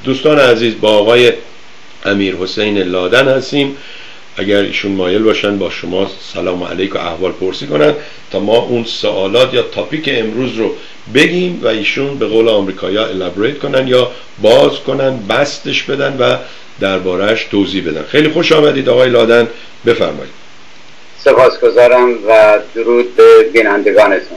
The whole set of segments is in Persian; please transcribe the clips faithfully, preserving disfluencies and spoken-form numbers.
دوستان عزیز، با آقای امیر حسین لادن هستیم. اگر ایشون مایل باشن با شما سلام علیک و احوال پرسی کنن تا ما اون سوالات یا تاپیک امروز رو بگیم و ایشون به قول آمریکایی‌ها الابریت کنن یا باز کنن، بستش بدن و درباره‌اش توضیح بدن. خیلی خوش آمدید آقای لادن، بفرمایید. سپاسگزارم و درود به بینندگانتون.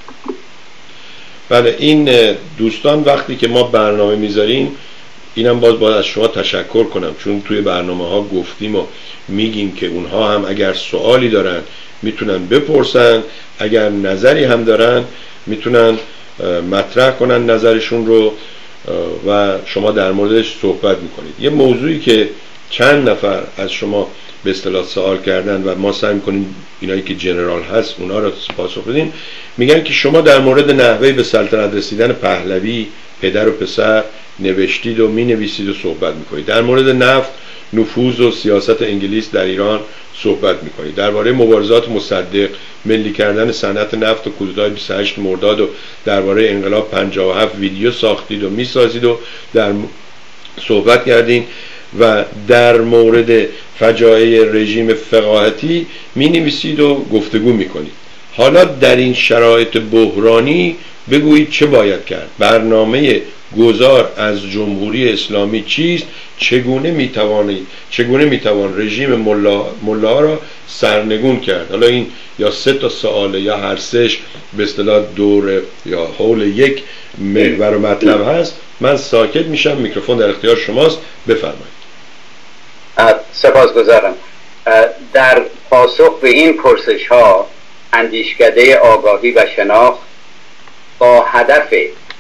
بله، این دوستان وقتی که ما برنامه میذاریم، اینم باز باید از شما تشکر کنم، چون توی برنامه ها گفتیم و میگیم که اونها هم اگر سوالی دارن میتونن بپرسن، اگر نظری هم دارن میتونن مطرح کنن نظرشون رو و شما در موردش صحبت میکنید. یه موضوعی که چند نفر از شما به اصطلاح سوال کردن و ما سعی میکنیم اینایی که جنرال هست اونا رو پاسخ بدیم، میگن که شما در مورد نحوه به سلطنت رسیدن پهلوی پدر و پسر نوشتید و می نویسید و صحبت میکنید. در مورد نفت، نفوذ و سیاست انگلیس در ایران صحبت میکنید. درباره مبارزات مصدق، ملی کردن صنعت نفت و کودتای بیست و هشت مرداد و درباره انقلاب پنجاه و هفت ویدیو ساختید و میسازید و در صحبت کردین و در مورد فجایع رژیم فقاهتی می نویسید و گفتگو میکنید. حالا در این شرایط بحرانی بگویید چه باید کرد؟ برنامه گذار از جمهوری اسلامی چیست؟ چگونه میتوانید چگونه میتوان رژیم ملا ملا را سرنگون کرد؟ حالا این یا سه تا سواله یا هر سهش به اصطلاح دور یا حول یک محور و مطلب هست. من ساکت میشم، میکروفون در اختیار شماست، بفرمایید. سپاسگزارم. در پاسخ به این پرسش ها اندیشکده آگاهی و شناخت با هدف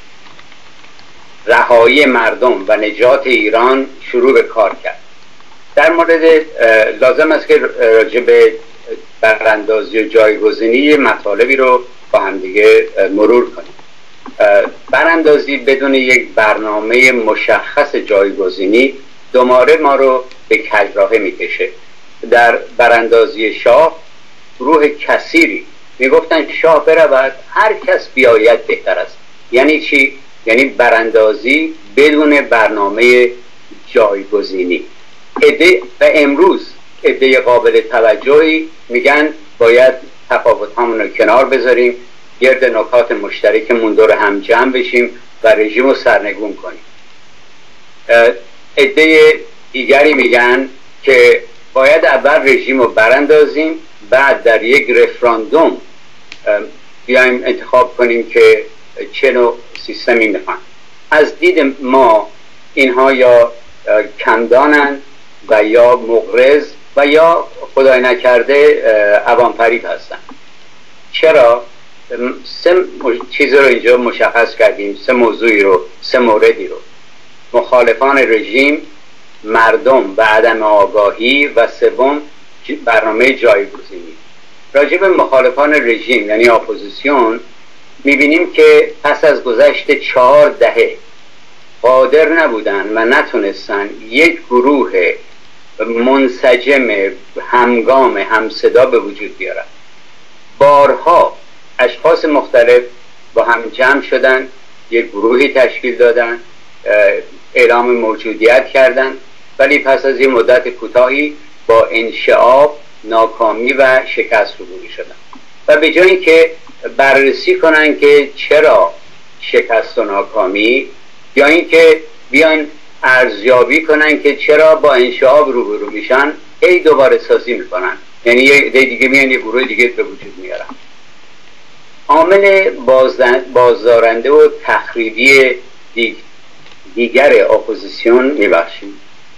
رهایی مردم و نجات ایران شروع به کار کرد. در مورد لازم است که راجع به براندازی و جایگزینی مطالبی رو با هم دیگه مرور کنیم. براندازی بدون یک برنامه مشخص جایگزینی دوباره ما رو به کجراه میکشه. در براندازی شاه گروه کثیری میگفتن شاه برود، هر کس بیاید بهتر است. یعنی چی؟ یعنی براندازی بدون برنامه جایگزینی. عده و امروز عده قابل توجهی میگن باید تفاوت‌هامون رو کنار بذاریم، گرد نکات مشترکمون دور هم جمع بشیم و رژیم رو سرنگون کنیم. عده دیگری میگن که باید اول رژیم رو براندازیم، بعد در یک رفراندوم بیایم انتخاب کنیم که چه نوع سیستمی میخوان. از دید ما اینها یا کمدانن و یا مغرض و یا خدای نکرده عوام فریب هستن. چرا؟ سه چیز رو اینجا مشخص کردیم، سه موضوعی رو، سه موردی رو: مخالفان رژیم، مردم و عدم آگاهی، و سوم برنامه جایگزینی. راجع به مخالفان رژیم یعنی اپوزیسیون میبینیم که پس از گذشت چهار دهه قادر نبودن و نتونستن یک گروه منسجم همگام همصدا به وجود بیارن. بارها اشخاص مختلف با هم جمع شدن، یک گروهی تشکیل دادن، اعلام موجودیت کردن، ولی پس از یه مدت کوتاهی با انشعاب، ناکامی و شکست روبرو شدن. و به جای اینکه بررسی کنن که چرا شکست و ناکامی، یا اینکه بیان ارزیابی کنن که چرا با انشعاب روبرو میشن، ای دوباره سازی میکنن، یعنی یه دیگه میان یه گروه دیگه به وجود میارن. عامل بازدارنده و تخریبی دیگر اپوزیسیون میبخشیم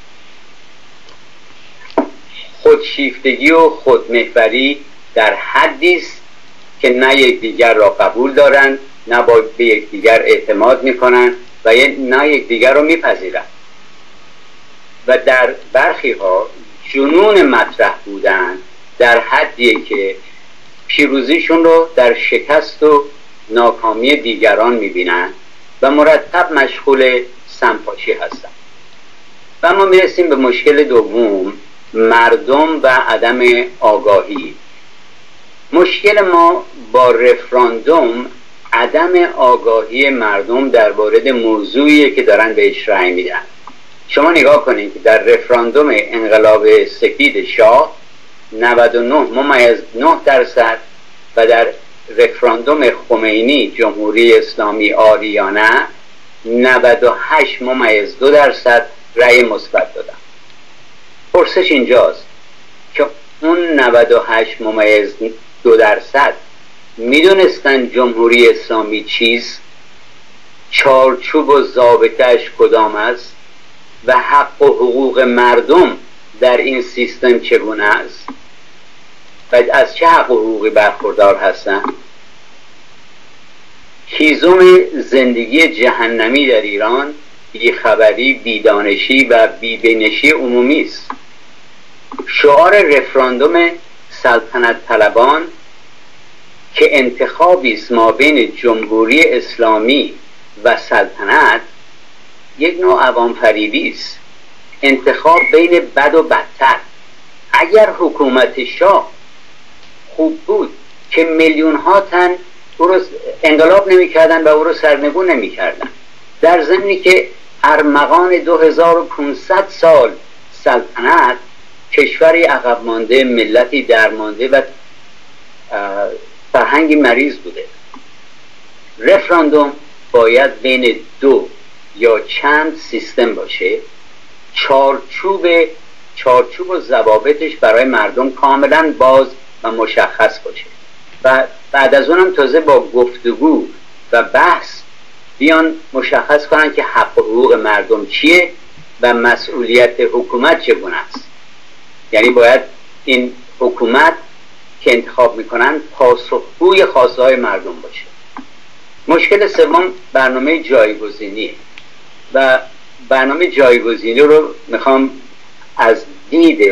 خودشیفتگی و خودمحوری در حدی است که نه یکدیگر را قبول دارند، نه با به یکدیگر اعتماد میکنند و نه یکدیگر را میپذیرند. و در برخی ها جنون مطرح بودن در حدی که پیروزیشون رو در شکست و ناکامی دیگران میبینن و مرتب مشغول سمپاشی هستن. و ما میرسیم به مشکل دوم، مردم و عدم آگاهی. مشکل ما با رفراندوم عدم آگاهی مردم در مورد موضوعی که دارن بهش رأی میدن. شما نگاه کنید که در رفراندوم انقلاب سفید شاه نود و نه ممیز نه درصد و در رفراندوم خمینی جمهوری اسلامی آریانه نود و هشت ممیز دو درصد رأی مثبت دادن. پرسش اینجاست که اون نود و هشت ممیز دو درصد میدونستن جمهوری اسلامی چیست، چارچوب و ضابطه‌اش کدام است و حق و حقوق مردم در این سیستم چگونه است و از چه حق و حقوقی برخوردار هستند. هیزم زندگی جهنمی در ایران بیخبری، بیدانشی و بیبینشی عمومی است. شعار رفراندوم سلطنت طلبان که انتخابی است ما بین جمهوری اسلامی و سلطنت یک نوع عوام فریبی است، انتخاب بین بد و بدتر. اگر حکومت شاه خوب بود که میلیون ها تن او رو انقلاب نمی کردن و او رو سرنگون نمی کردن، در ضمنی که ارمغان دو هزار و پانصد سال سلطنت کشوری عقب مانده، ملتی درمانده و فرهنگی مریض بوده. رفراندوم باید بین دو یا چند سیستم باشه، چارچوب چارچوب و ضوابطش برای مردم کاملا باز و مشخص باشه و بعد از اونم تازه با گفتگو و بحث بیان مشخص کنن که حق و حقوق مردم چیه و مسئولیت حکومت چگونه است. یعنی باید این حکومت که انتخاب میکنن پاسخگوی خواسته های مردم باشه. مشکل سوم برنامه جایگزینیه و برنامه جایگزینی رو میخوام از دید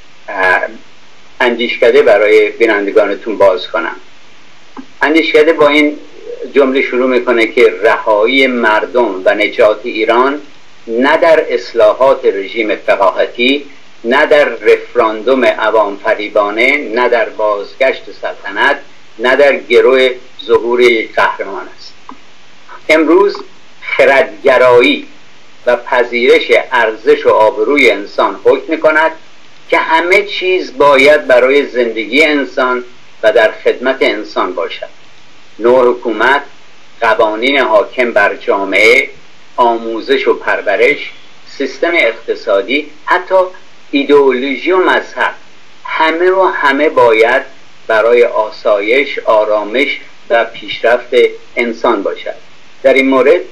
اندیشکده برای بینندگانتون باز کنم. اندیشکده با این جمله شروع میکنه که رهایی مردم و نجات ایران نه در اصلاحات رژیم فقاهتی، نه در رفراندوم عوام فریبانه، نه در بازگشت سلطنت، نه در گروه ظهور یک قهرمان است. امروز خردگرایی و پذیرش ارزش و آبروی انسان حکم میکند که همه چیز باید برای زندگی انسان و در خدمت انسان باشد. نوع حکومت، قوانین حاکم بر جامعه، آموزش و پرورش، سیستم اقتصادی، حتی ایدئولوژی و مذهب، همه و همه باید برای آسایش، آرامش و پیشرفت انسان باشد. در این مورد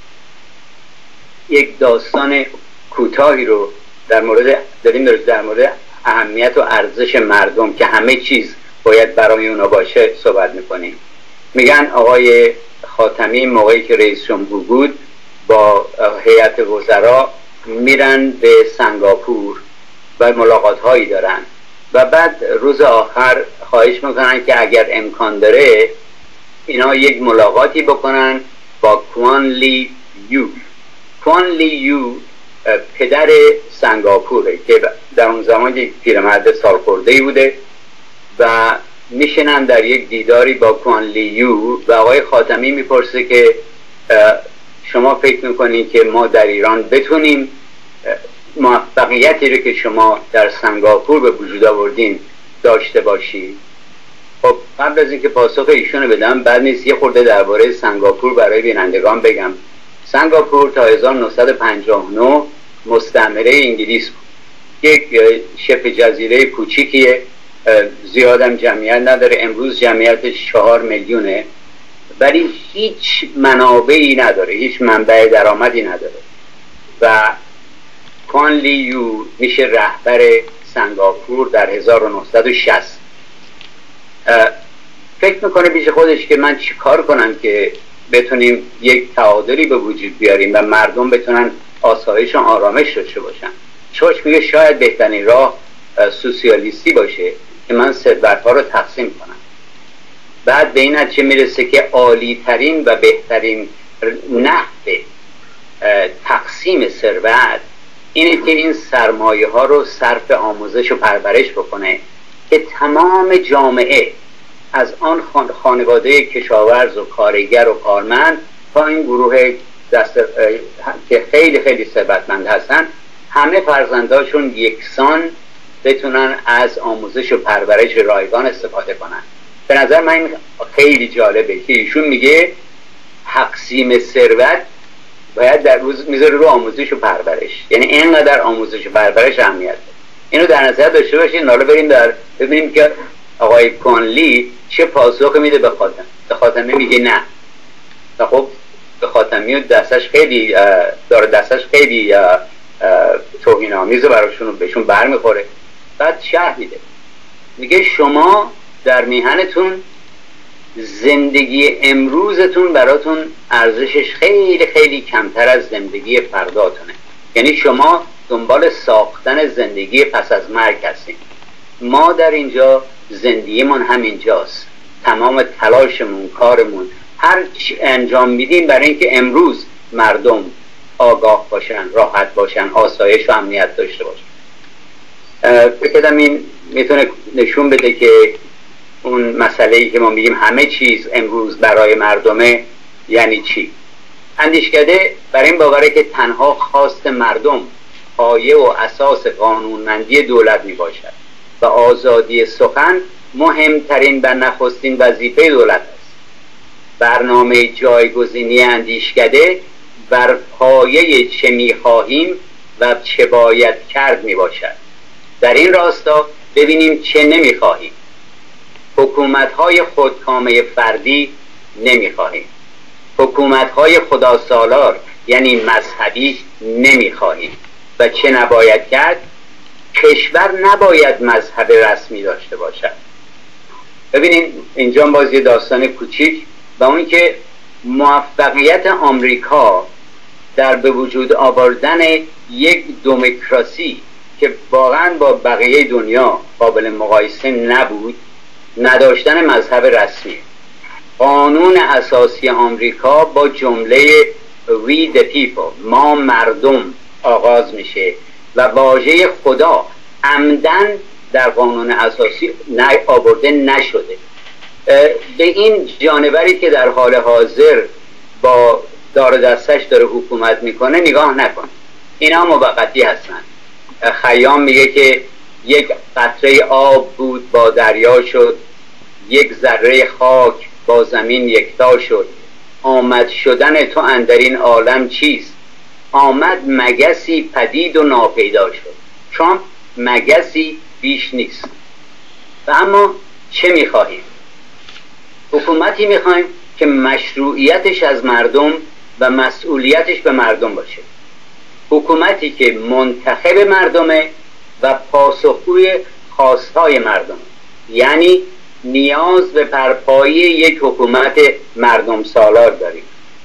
یک داستان کوتاهی رو در مورد داریم در مورد اهمیت و ارزش مردم که همه چیز باید برای اونا باشه صحبت میکنیم. میگن آقای خاتمی موقعی که رئیس جمهور بود با هیئت وزرا میرن به سنگاپور و ملاقات هایی دارن و بعد روز آخر خواهش میکنن که اگر امکان داره اینا یک ملاقاتی بکنن با کوان لی یو. کوان لی یو پدر سنگاپوره که در اون زمان یک پیرمرد سالخورده‌ای بوده و میشنن در یک دیداری با کوان لی یو و آقای خاتمی میپرسه که شما فکر میکنید که ما در ایران بتونیم موفقیتی رو که شما در سنگاپور به وجود آوردین داشته باشید؟ خب قبل از اینکه پاسخ ایشونو بدم بعد نیست یه خورده درباره سنگاپور برای بینندگان بگم. سنگاپور تا هزار و نهصد و پنجاه و نه مستعمره انگلیس بود. یک شبه جزیره کوچیکیه، زیادم جمعیت نداره. امروز جمعیتش چهار میلیونه ولی هیچ منابعی نداره، هیچ منبع درآمدی نداره و کوان لی یو میشه رهبر سنگاپور در هزار و نهصد و شصت. فکر میکنه پیش خودش که من چی کار کنم که بتونیم یک تعادلی به وجود بیاریم و مردم بتونن آسایش و آرامش داشته باشن. چوش میگه شاید بهترین راه سوسیالیستی باشه که من ثروت‌ها رو تقسیم کنم. بعد به این نتیجه میرسه که عالی ترین و بهترین نحو تقسیم ثروت اینه که این سرمایه ها رو صرف آموزش و پرورش بکنه که تمام جامعه از آن خانواده کشاورز و کارگر و کارمند تا این گروه دست که خیلی خیلی ثروتمند هستن، همه فرزنداشون یکسان بتونن از آموزش و پرورش رایگان استفاده کنن. به نظر من خیلی جالبه که ایشون میگه تقسیم ثروت باید در روز میذاره رو آموزش و پرورش، یعنی اینقدر آموزش و پرورش اهمیت داره. اینو در نظر داشته باشین. حالا بریم در ببینیم که آقای کانلی چه پاسخی میده به خاتم. به خاتمی میگه نه. خب به خاتمی دستش خیلی داره، دستش خیلی توهین آمیزه براشون، بهشون برمیخوره. بعد شرح میده، میگه شما در میهنتون زندگی امروزتون براتون ارزشش خیلی خیلی کمتر از زندگی فرداتونه. یعنی شما دنبال ساختن زندگی پس از مرگ هستین. ما در اینجا زندگیمون همینجاست. تمام تلاشمون، کارمون، هر چی انجام میدیم برای اینکه امروز مردم آگاه باشن، راحت باشن، آسایش و امنیت داشته باشن. فکر کردم این میتونه نشون بده که اون مسئله‌ای که ما میگیم همه چیز امروز برای مردمه یعنی چی. اندیشکده بر این باوره که تنها خواست مردم پایه و اساس قانونمندی دولت میباشد و آزادی سخن مهمترین و نخستین وظیفه دولت است. برنامه جایگزینی اندیشکده بر پایه چه میخواهیم و چه باید کرد میباشد. در این راستا ببینیم چه نمیخواهیم. حکومت‌های خودکامه فردی نمیخواهیم. حکومت‌های خداسالار یعنی مذهبی نمیخواهیم. و چه نباید کرد؟ کشور نباید مذهب رسمی داشته باشد. ببینید اینجا باز یه داستان کوچیک و اون که موفقیت آمریکا در به وجود آوردن یک دموکراسی که واقعا با بقیه دنیا قابل مقایسه نبود، نداشتن مذهب رسمی. قانون اساسی آمریکا با جمله We the people، ما مردم آغاز میشه و واژه خدا عمدن در قانون اساسی نه آورده نشده. به این جانوری که در حال حاضر با دار دستش داره حکومت میکنه نگاه نکن. اینا موقتی هستن. خیام میگه که یک قطره آب بود با دریا شد، یک ذره خاک با زمین یکتا شد. آمد شدن تو اندرین عالم چیست؟ آمد مگسی پدید و ناپیدا شد. چون مگسی بیش نیست. و اما چه میخواهیم؟ حکومتی میخوایم که مشروعیتش از مردم و مسئولیتش به مردم باشه. حکومتی که منتخب مردمه و پاسخگوی خواستهای مردم، یعنی نیاز به برپایی یک حکومت مردم سالار داریم.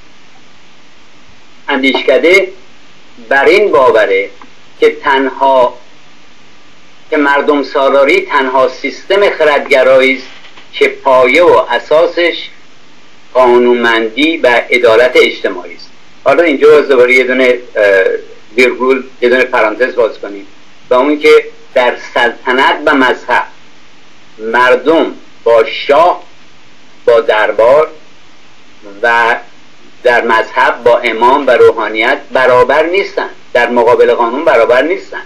اندیشکده بر این باوره که تنها که مردم سالاری تنها سیستم خردگرایی است که پایه و اساسش قانونمندی و عدالت اجتماعی است. حالا اینجا دوباره یه دونه ویرگول، یه دونه پرانتز باز کنیم و اون که در سلطنت و مذهب مردم با شاه، با دربار و در مذهب با امام و روحانیت برابر نیستن، در مقابل قانون برابر نیستن.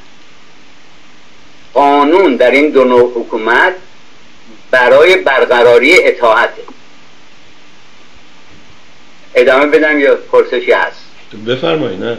قانون در این دو نوع حکومت برای برقراری اطاعته. ادامه بدم یا پرسشی هست؟ بفرمایید. نه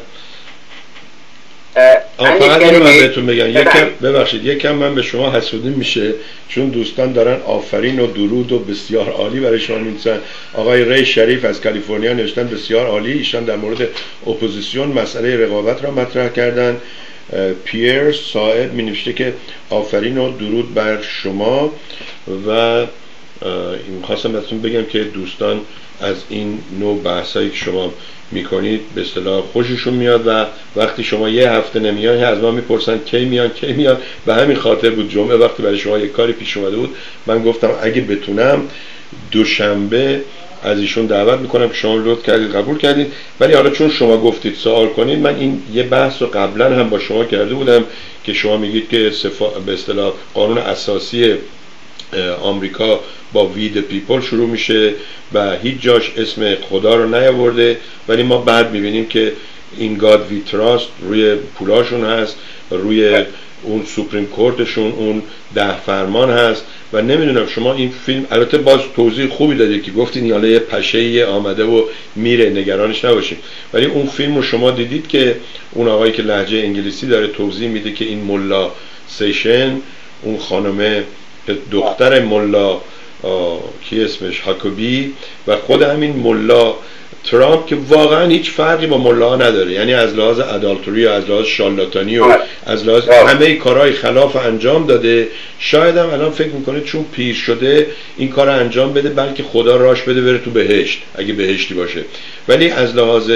فقط اینو من بهتون بگم، یکم ببخشید یکم من به شما حسودی میشه چون دوستان دارن آفرین و درود و بسیار عالی برای شما می‌نویسن. آقای ری شریف از کالیفرنیا نوشتن بسیار عالی. ایشان در مورد اپوزیسیون مسئله رقابت را مطرح کردن. پیر صاحب می نوشته که آفرین و درود بر شما و میخواستم بهتون بگم که دوستان از این نوع بحثایی که شما میکنید به اصطلاح خوششون میاد و وقتی شما یه هفته نمیان از ما میپرسن کی میان کی میان. به همین خاطر بود جمعه وقتی برای شما یک کاری پیش اومده بود من گفتم اگه بتونم دوشنبه از ایشون دعوت میکنم که شما لطف کردید قبول کردید. ولی حالا چون شما گفتید سوال کنید، من این یه بحث رو قبلا هم با شما کرده بودم که شما میگید که صفا... به اصطلاح قانون اساسی آمریکا با وی د پیپل شروع میشه و هیچ جاش اسم خدا رو نیاورده، ولی ما بعد میبینیم که این گاد وی تراست روی پولاشون هست، روی اون سوپریم کورتشون اون ده فرمان هست. و نمیدونم شما این فیلم، البته باز توضیح خوبی داده که گفتین یاله یه پشه آمده و میره، نگرانش نباشید، ولی اون فیلم رو شما دیدید که اون آقایی که لهجه انگلیسی داره توضیح میده که این ملا سیشن، اون خانمه دختر ملا کی اسمش هاکوبی و خود همین ملا ترامپ که واقعا هیچ فرقی با ملاها نداره، یعنی از لحاظ ادالتوری و از لحاظ شارلاتانی و از لحاظ همه کارهای خلاف انجام داده. شاید هم الان فکر میکنه چون پیر شده این کار انجام بده بلکه خدا راش بده بره تو بهشت اگه بهشتی باشه، ولی از لحاظ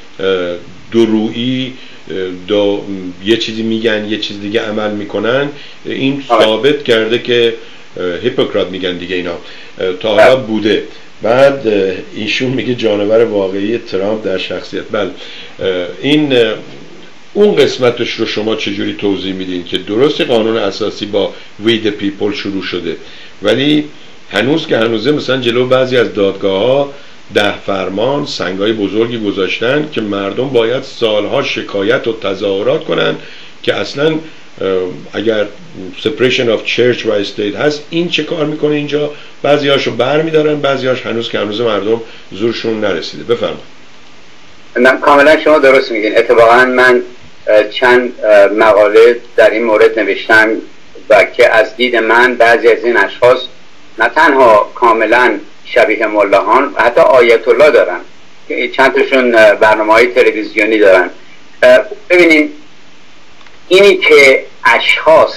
درویی دو یه چیزی میگن یه چیز دیگه عمل میکنن. این ثابت کرده که هیپوکرات میگن دیگه اینا تا حالا بوده. بعد ایشون میگه جانور واقعی ترامپ در شخصیت. بله این اون قسمتش رو شما چجوری توضیح میدین که درست قانون اساسی با وی د پیپل شروع شده ولی هنوز که هنوزه مثلا جلو بعضی از دادگاه ها ده فرمان سنگای بزرگی گذاشتن که مردم باید سالها شکایت و تظاهرات کنن که اصلا اگر separation of church و state هست این چه کار میکنه اینجا. بعضی هاشو بر میدارن، بعضی هاش هنوز که هنوز مردم زورشون نرسیده. بفرمایید. نه کاملا شما درست میگین. اتفاقا من چند مقاله در این مورد نوشتم و که از دید من بعضی از این اشخاص نه تنها کاملا شبیه ملاهان، حتی آیت الله دارن که چند تاشون برنامه‌های تلویزیونی دارن. ببینید اینی که اشخاص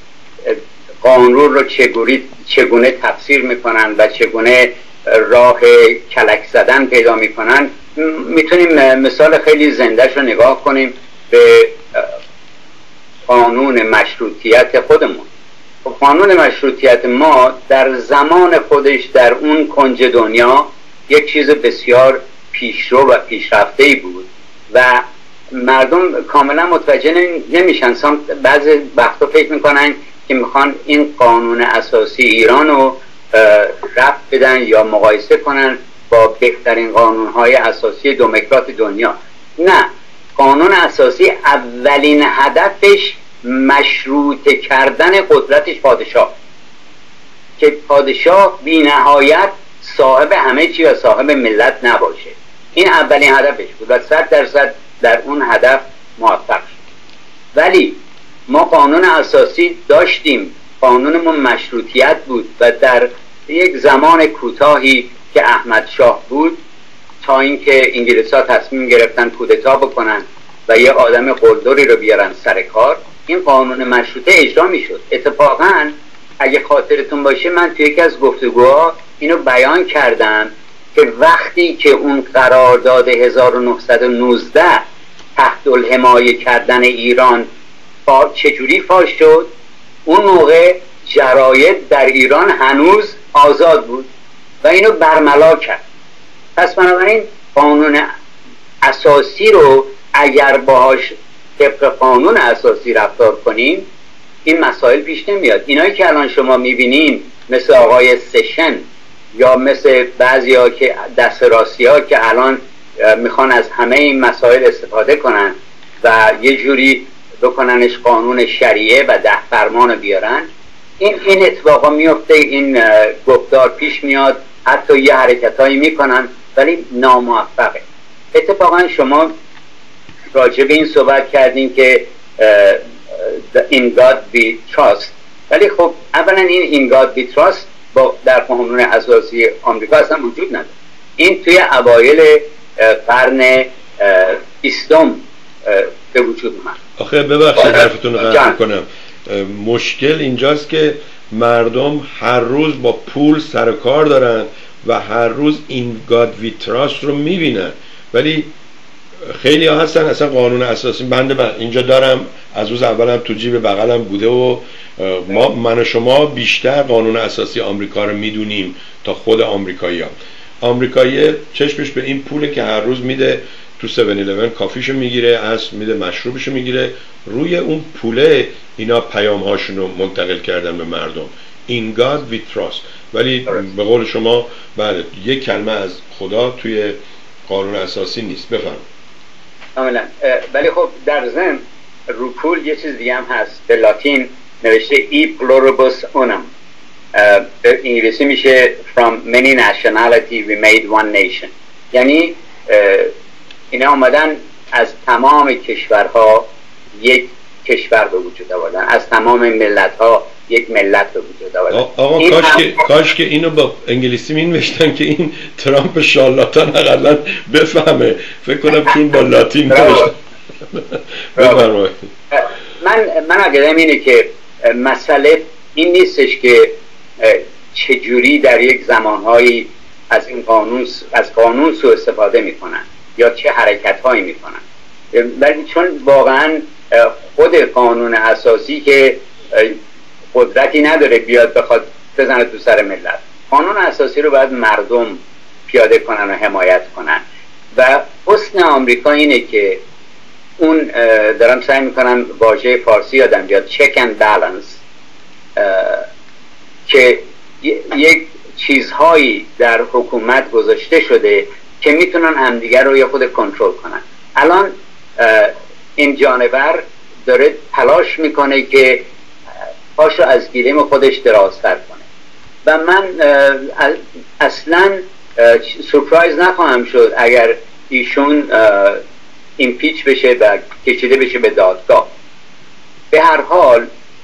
قانون رو چگونه چگونه تفسیر میکنن و چگونه راه کلک زدن پیدا میکنن، میتونیم مثال خیلی زندهش رو نگاه کنیم به قانون مشروطیت خودمون. قانون مشروطیت ما در زمان خودش در اون کنج دنیا یک چیز بسیار پیشرو و پیشرفته‌ای بود و مردم کاملا متوجه نمیشن. بعضی وقتا فکر میکنن که میخوان این قانون اساسی ایران رو رفت بدن یا مقایسه کنن با بهترین قانونهای اساسی دموکرات دنیا. نه، قانون اساسی اولین هدفش مشروطه کردن قدرتش پادشاه، که پادشاه بی نهایت صاحب همه چی و صاحب ملت نباشه. این اولین هدفش بود و صد درصد در اون هدف موفق شد. ولی ما قانون اساسی داشتیم، قانونمون مشروطیت بود و در یک زمان کوتاهی که احمد شاه بود تا اینکه انگلیس‌ها تصمیم گرفتن کودتا بکنن و یه آدم قلدری رو بیارن سر کار، این قانون مشروطه اجرا میشد. اتفاقا اگه خاطرتون باشه من توی یکی از گفتگوها اینو بیان کردم که وقتی که اون قرارداد هزار و نهصد و نوزده تحت الحمایه کردن ایران چجوری فاش شد، اون موقع جراید در ایران هنوز آزاد بود و اینو برملا کرد. پس بنابراین قانون اساسی رو اگر باهاش طبق قانون اساسی رفتار کنیم این مسائل پیش نمیاد. اینایی که الان شما میبینین مثل آقای سشن یا مثل بعضی ها که دست راستی ها که الان میخوان از همه این مسائل استفاده کنن و یه جوری بکننش قانون شریعه و ده فرمان بیارن، این این اتفاقا میفته، این گفتار پیش میاد، حتی یه حرکت هایی میکنن ولی ناموفقه. اتفاقا شما راجع به این صحبت کردین که in God we trust، ولی خب اولا این in God we trust با در قانون اساسی آمریکا اصلا وجود نداره. این توی اوایل قرن بیستم به وجود اومد. آخه ببخشید حرفتون رو قطع کنم، مشکل اینجاست که مردم هر روز با پول سر کار دارن و هر روز این گاد وی تراست رو میبینن، ولی خیلی ها هستن اصلا قانون اساسی بنده من اینجا دارم از روز اولم تو جیب بغلم بوده و ما من و شما بیشتر قانون اساسی آمریکا رو میدونیم تا خود آمریکایی ها. آمریکایی چشمش به این پوله که هر روز میده تو هفت الیون کافیشو میگیره، از میده مشروبشو میگیره، روی اون پوله اینا پیام هاشونو منتقل کردن به مردم. In God we trust. ولی به قول شما بله یک کلمه از خدا توی قانون اساسی نیست. بفرمایید. کاملا. ولی خب در ضمن رو پول یه چیز دیگه هم هست، به لاتین نوشته ای pluribus unum، به انگلیسی میشه from many nationality we made one nation. یعنی اینا آمدن از تمام کشورها یک کشور به وجود آوردن، از تمام ملت ها یک ملت به وجود آوردن. آقا کاش که کاش که اینو با انگلیسی می نوشتن که این ترامپ شارلاتان حداقل بفهمه. فکر کنم چون با لاتین نوشتن. بفرمایید. من من عقیده‌ام اینه که مسئله این نیستش که چجوری در یک زمانهایی از این قانون از قانون سوء استفاده میکنن یا چه حرکت‌هایی میکنن، ولی چون واقعا خود قانون اساسی که قدرتی نداره بیاد بخواد بزنه تو سر ملت، قانون اساسی رو باید مردم پیاده کنن و حمایت کنن. و حسن آمریکا اینه که اون دارم سعی میکنم واژه فارسی یادم بیاد، چک اند بالانس، که یک چیزهایی در حکومت گذاشته شده که میتونن همدیگر رو یه خود کنترل کنن. الان این جانور داره تلاش میکنه که پاشو از گیلیم خودش درازتر کنه و من اصلا سورپرایز نخواهم شد اگر ایشون ایمپیچ بشه و کشیده بشه به دادگاه. به هر حال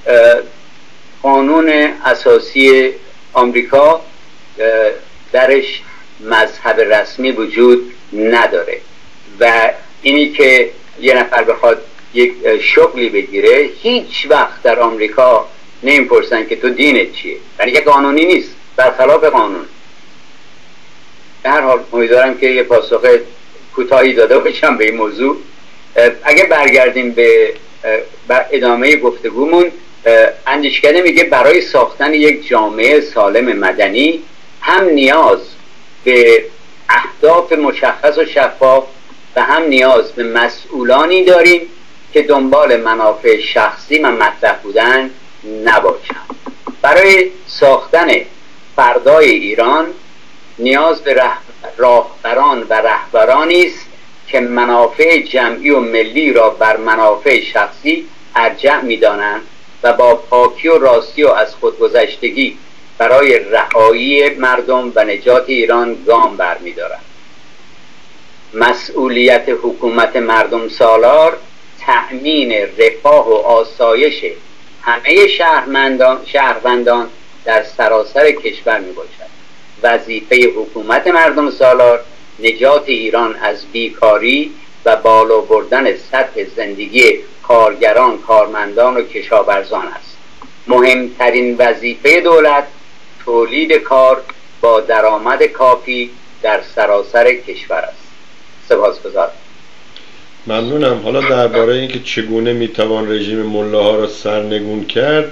قانون اساسی آمریکا درش مذهب رسمی وجود نداره و اینی که یه نفر بخواد یک شغلی بگیره هیچ وقت در آمریکا نمیپرسن که تو دینت چیه، یعنی که قانونی نیست، برخلاف قانون. به هر حال امیدوارم که یه پاسخ کوتاهی داده باشم به این موضوع. اگه برگردیم به ادامه گفتگومون، اندیشکده میگه برای ساختن یک جامعه سالم مدنی هم نیاز به اهداف مشخص و شفاف و هم نیاز به مسئولانی داریم که دنبال منافع شخصی و مطلق بودن نباشند. برای ساختن فردای ایران نیاز به راهبران و رهبرانی است که منافع جمعی و ملی را بر منافع شخصی ارجح می‌دانند و با پاکی و راستی و از خودگذشتگی برای رهایی مردم و نجات ایران گام برمی‌دارند. مسئولیت حکومت مردم سالار تأمین رفاه و آسایش همه شهروندان شهروندان در سراسر کشور میباشد. وظیفه حکومت مردم سالار نجات ایران از بیکاری و بالا بردن سطح زندگی کارگران، کارمندان و کشاورزان است. مهمترین وظیفه دولت تولید کار با درآمد کافی در سراسر کشور است. سپاسگزارم. ممنونم. حالا درباره اینکه چگونه میتوان رژیم ملاها را سرنگون کرد،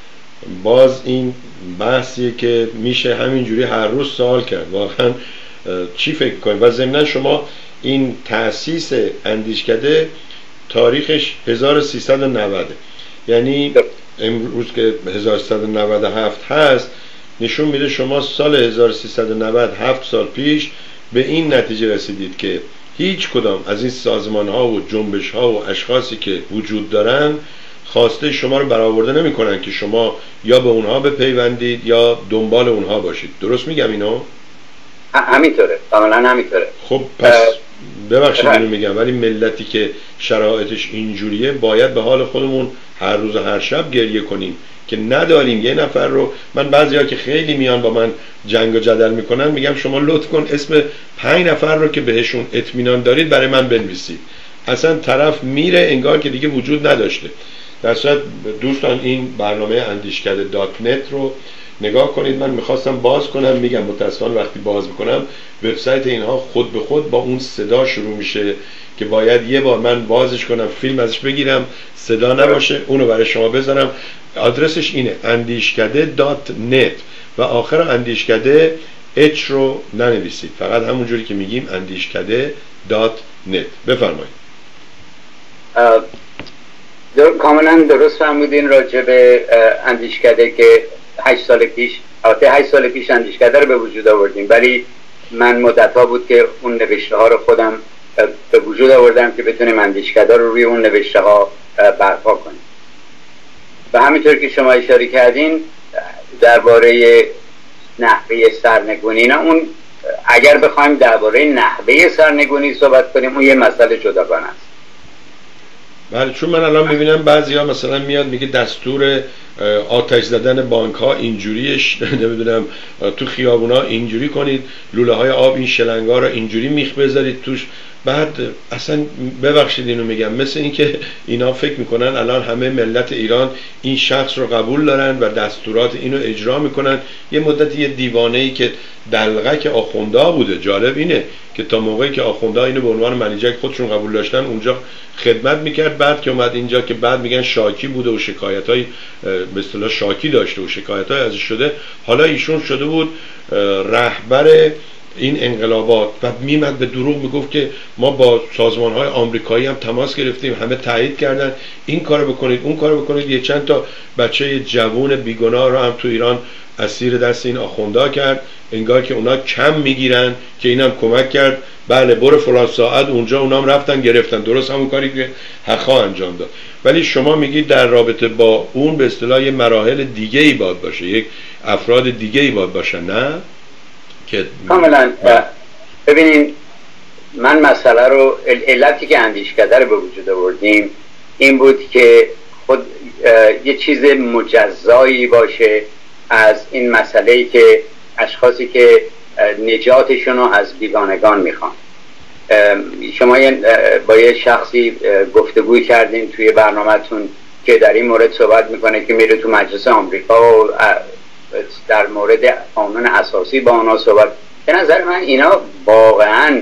باز این بحثیه که میشه همینجوری هر روز سوال کرد واقعا چی فکر کنید. و ضمن شما این تأسیس اندیشکده تاریخش هزار و سیصد و نود، یعنی امروز که هزار و سیصد و نود و هفت هست، نشون میده شما سال هزار و سیصد و نود، هفت سال پیش به این نتیجه رسیدید که هیچ کدام از این سازمان ها و جنبش ها و اشخاصی که وجود دارن خواسته شما رو برآورده نمی کنن که شما یا به اونها بپیوندید یا دنبال اونها باشید. درست میگم اینو؟ همینطوره، کاملا همینطوره. خب پس ببخشید اینو میگم، ولی ملتی که شرایطش اینجوریه باید به حال خودمون هر روز و هر شب گریه کنیم که نداریم یه نفر رو. من بعضیا که خیلی میان با من جنگ و جدل میکنن میگم شما لطف کن اسم پنج نفر رو که بهشون اطمینان دارید برای من بنویسید. اصلا طرف میره انگار که دیگه وجود نداشته. در صورت دوستان این برنامه اندیشکده دات نت رو نگاه کنید. من میخواستم باز کنم، میگم متاسفانه وقتی باز میکنم وبسایت اینها خود به خود با اون صدا شروع میشه که باید یه بار من بازش کنم، فیلم ازش بگیرم، صدا نباشه، اونو برای شما بذارم. آدرسش اینه اندیشکده دات نت و آخر اندیشکده اچ رو ننویسید، فقط همونجوری که میگیم اندیشکده دات نت. بفرمایید. در... کاملا درست فرمودین راجع به اندیشکده که هشت سال پیش، البته هشت سال پیش اندیشکده رو به وجود آوردیم، ولی من مدت‌ها بود که اون نوشته ها رو خودم به وجود آوردم که بتونیم اندیشکده رو روی اون نوشته ها برپا کنیم. و همینطور که شما اشاره کردین درباره نحوه سرنگونی، نه اون اگر بخوایم درباره نحوه سرنگونی صحبت کنیم اون یه مسئله جداگانه است. بله، چون من الان میبینم بعضیا مثلا میاد میگه دستور آتش زدن بانک ها اینجوریش، نمیدونم تو خیابونا اینجوری کنید، لوله های آب این شلنگا رو اینجوری میخ بذارید توش. بعد اصلا ببخشید اینو میگم، مثل اینکه اینا فکر میکنن الان همه ملت ایران این شخص رو قبول دارن و دستورات اینو اجرا میکنن. یه مدتی یه دیوانه‌ای که دلغک آخوندا بوده، جالب اینه که تا موقعی که آخوندا اینو به عنوان منیجک خودشون قبول داشتن اونجا خدمت میکرد، بعد که اومد اینجا که بعد میگن شاکی بوده و شکایتای به اصطلاح شاکی داشته و شکایتای ازش شده، حالا ایشون شده بود رهبر این انقلابات و میمد به دروغ میگفت که ما با سازمان‌های آمریکایی هم تماس گرفتیم، همه تایید کردن این کارو بکنید اون کارو بکنید. یه چند تا بچه جوون بیگناه رو هم تو ایران اسیر دست این آخوندا کرد، انگار که اونا کم میگیرن که اینم کمک کرد. بله برو فلان ساعت اونجا، اونا هم رفتن گرفتن، درست همون کاری که حقا انجام داد. ولی شما میگید در رابطه با اون به اصطلاح مراحل دیگه ای باید باشه، یک افراد دیگه ای باید باشه، نه؟ کاملا. ببینین من مسئله رو، علتی که اندیشکده رو به وجود آوردیم این بود که خود یه چیز مجزایی باشه از این مسئله‌ای که اشخاصی که نجاتشون رو از بیگانگان میخوان. شما با یه شخصی گفتگوی کردین توی برنامه‌تون که در این مورد صحبت میکنه که میره تو مجلس آمریکا و در مورد قانون اساسی با اونا صحبت. به نظر من اینا واقعا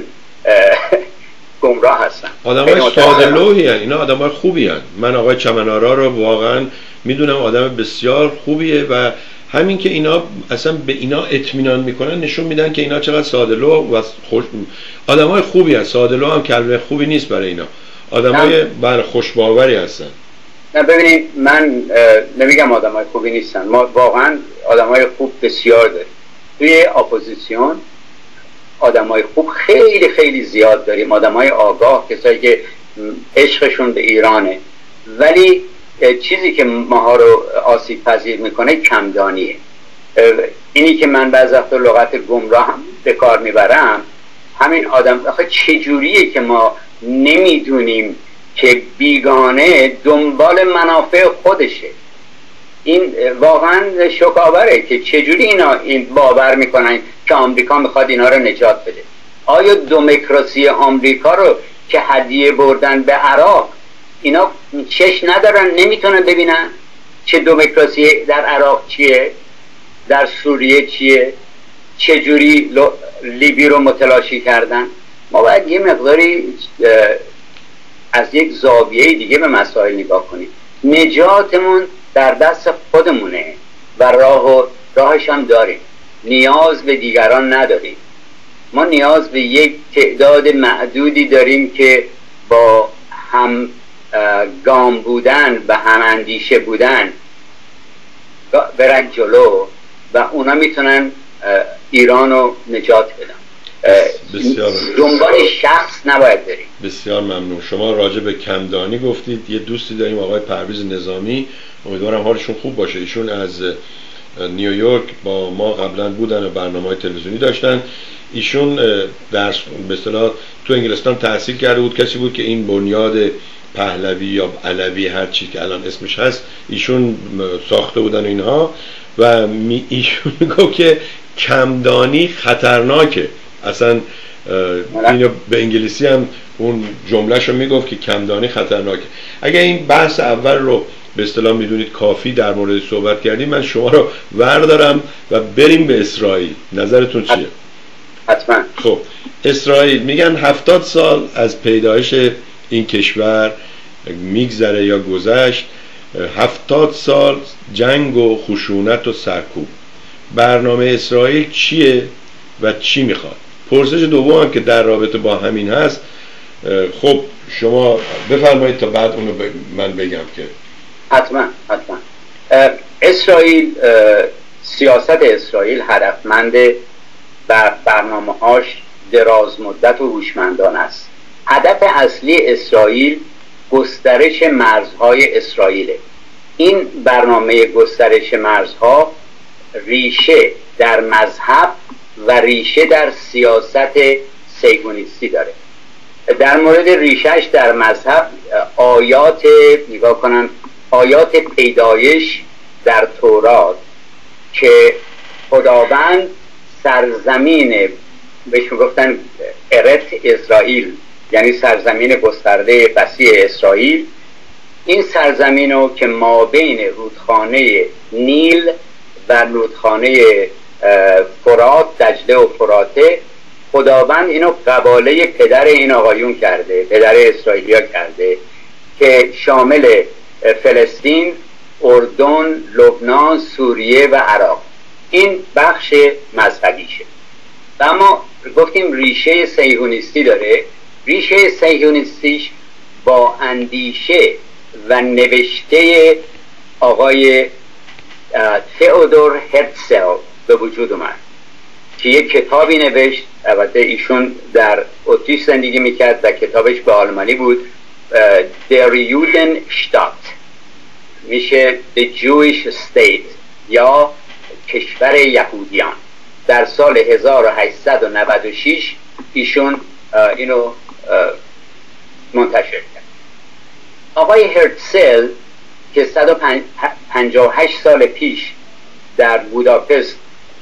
گمراه هستن، آدمای ساده‌لوحی هستن، اینا آدمای خوبی هستن. من آقای چمن‌آرا رو واقعا میدونم آدم بسیار خوبیه و همین که اینا اصلا به اینا اطمینان میکنن نشون میدن که اینا چقدر ساده‌لوح و خوش آدمای خوبی هستن. ساده‌لوح هم کلمه خوبی نیست برای اینا، آدمای بله خوش‌باوری هستن. نه ببینید من نمیگم آدمای خوبی نیستن، ما واقعا آدمای خوب بسیار داریم توی اپوزیسیون. آدمای خوب خیلی خیلی زیاد داریم، آدمای آگاه، کسایی که عشقشون به ایرانه. ولی چیزی که ماها رو آسیب پذیر میکنه کمدانیه. اینی که من بعضی وقتا لغت گمراه هم به کار میبرم، همین آدم آخه چجوریه که ما نمیدونیم که بیگانه دنبال منافع خودشه. این واقعا شوک‌آوره که چجوری اینا این باور میکنن که آمریکا میخواد اینا رو نجات بده. آیا دموکراسی آمریکا رو که هدیه بردن به عراق اینا چش ندارن، نمیتونن ببینن چه دموکراسی در عراق چیه، در سوریه چیه، چجوری لیبی رو متلاشی کردن؟ ما باید یه مقداری از یک زاویه دیگه به مسائل نگاه کنیم. نجاتمون در دست خودمونه و راه و راهش هم داریم، نیاز به دیگران نداریم. ما نیاز به یک تعداد معدودی داریم که با هم گام بودن و هم اندیشه بودن برن جلو و اونا میتونن ایران رو نجات بدن. بسیار دنبال شخص نباید بریم. بسیار ممنون. شما راجع به کمدانی گفتید. یه دوستی داریم آقای پرویز نظامی، امیدوارم حالشون خوب باشه. ایشون از نیویورک با ما قبلا بودن و برنامه‌های تلویزیونی داشتن. ایشون درس به اصطلاح تو انگلستان تحصیل کرده بود، کسی بود که این بنیاد پهلوی یا علوی هر چی که الان اسمش هست ایشون ساخته بودن اینها و ایشون میگه که کمدانی خطرناکه. اصلا اینو به انگلیسی هم اون جملهشو میگفت که کمدانی خطرناکه. اگر این بحث اول رو به اصطلاح میدونید کافی در مورد صحبت کردیم، من شما رو وردارم و بریم به اسرائیل. نظرتون چیه؟ حتما. خب اسرائیل میگن هفتاد سال از پیدایش این کشور میگذره یا گذشت، هفتاد سال جنگ و خشونت و سرکوب. برنامه اسرائیل چیه و چی میخواد؟ پرسش دوم هم که در رابطه با همین هست، خب شما بفرمایید تا بعد اونو ب... من بگم که حتما حتما. اسرائیل سیاست اسرائیل هدفمند و برنامه‌هاش دراز مدت و هوشمندانه است. هدف اصلی اسرائیل گسترش مرزهای اسرائیله. این برنامه گسترش مرزها ریشه در مذهب و ریشه در سیاست صهیونیستی داره. در مورد ریشهش در مذهب آیات نگاه کنن، آیات پیدایش در تورات که خداوند سرزمین بهش میگفتن ارت اسرائیل، یعنی سرزمین گسترده وسیع اسرائیل، این سرزمین رو که ما بین رودخانه نیل و رودخانه فرات، دجله و فراته، خداوند اینو قباله پدر این آقایون کرده، پدر اسرائیلیا کرده، که شامل فلسطین، اردن، لبنان، سوریه و عراق. این بخش مذهبیشه. و اما گفتیم ریشه صهیونیستی داره. ریشه صهیونیستیش با اندیشه و نوشته آقای تئودور هرتزل به وجود اومد که یک کتابی نوشت. البته ایشون در اتریش زندگی میکرد و کتابش به آلمانی بود. Der Judenstaat میشه The Jewish State یا کشور یهودیان. در سال هزار و هشتصد و نود و شش ایشون اینو منتشر کرد. آقای هرتزل که صد و پنجاه و هشت سال پیش در بوداپست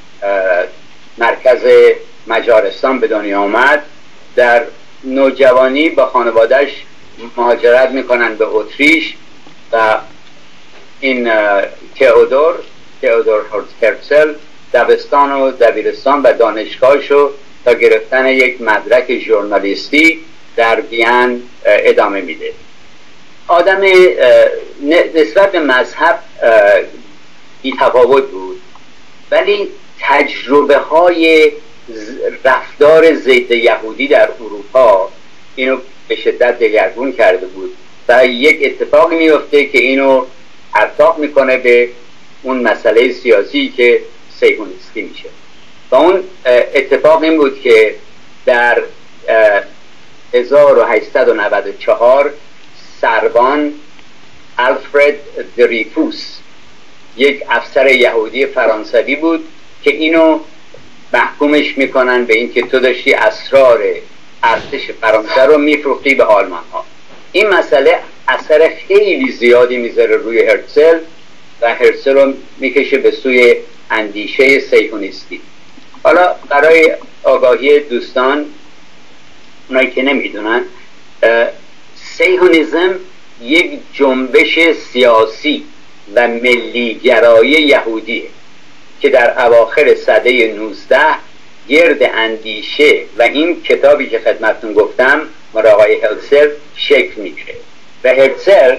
مرکز مجارستان به دنیا آمد، در نوجوانی با خانوادهش مهاجرت میکنن به اتریش و این تئودور تئودور هرتزل دبستان و دبیرستان و دانشگاهشو تا گرفتن یک مدرک ژورنالیستی در وین ادامه میده. آدم نسبت به مذهب بی تفاوت بود، ولی تجربه های رفتار ضد یهودی در اروپا اینو به شدت دگرگون کرده بود و یک اتفاقی میفته که اینو ارتاق میکنه به اون مسئله سیاسی که صهیونیستی میشه. و اون اتفاق این بود که در هزار و هشتصد و نود و چهار سربان آلفرد دریفوس، یک افسر یهودی فرانسوی بود که اینو محکومش میکنن به این که تو داشتی اسرار ارتش فرانسه رو میفروختی به آلمان ها. این مسئله اثر خیلی زیادی میذاره روی هرتزل و هرتزل رو میکشه به سوی اندیشه صهیونیستی. حالا برای آگاهی دوستان، اونایی که نمیدونن، صهیونیسم یک جنبش سیاسی و ملیگرایی یهودیه که در اواخر سده نوزده گرد اندیشه و این کتابی که خدمتتون گفتم مال آقای هرتزل شکل میگیره. و هرتزل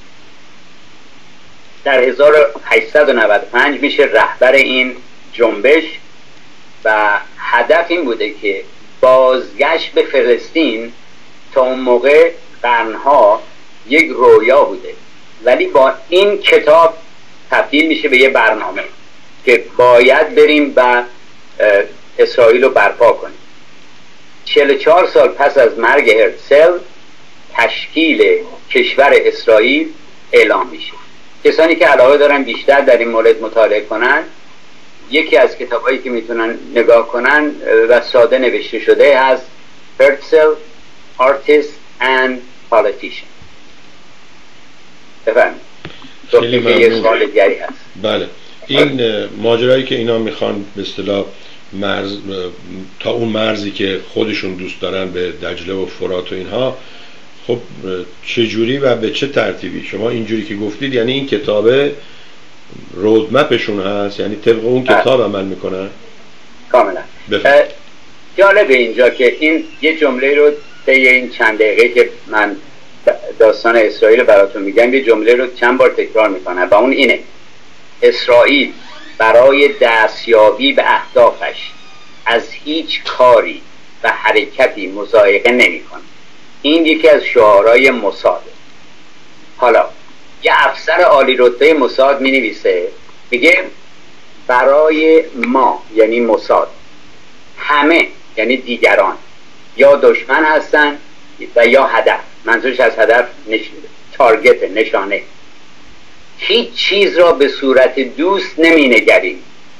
در هزار و هشتصد و نود و پنج میشه رهبر این جنبش و هدف این بوده که بازگشت به فلسطین تا اون موقع قرنها یک رویا بوده، ولی با این کتاب تبدیل میشه به یه برنامه که باید بریم و اسرائیل رو برپا کنیم. چهل و چهار سال پس از مرگ هرتزل تشکیل کشور اسرائیل اعلام میشه. کسانی که علاقه دارن بیشتر در این مورد مطالعه کنن، یکی از کتابایی که میتونن نگاه کنن و ساده نوشته شده هست Herzl, Artist and Politician. بفرمایید. خیلی ممنون. سوال دیگری هست. بله. این ماجرایی که اینا میخوان به اصطلاح مرز تا اون مرزی که خودشون دوست دارن به دجله و فرات و اینها، خب چه جوری و به چه ترتیبی؟ شما اینجوری که گفتید یعنی این کتاب رودمپشون هست، یعنی طبق اون کتاب عمل میکنن؟ کاملا. جالبه اینجا که این یه جمله رو طی این چند دقیقه که من داستان اسرائیل براتون میگم یه جمله رو چند بار تکرار میکنه و اون اینه: اسرائیل برای دستیابی به اهدافش از هیچ کاری و حرکتی مضایقه نمیکنه. این یکی از شعارهای موساد. حالا یه افسر عالی رتبه موساد می نویسه، میگه برای ما یعنی موساد همه یعنی دیگران یا دشمن هستن و یا هدف. منظورش از هدف نش... تارگت نشانه. هیچ چیز را به صورت دوست نمی نگریم.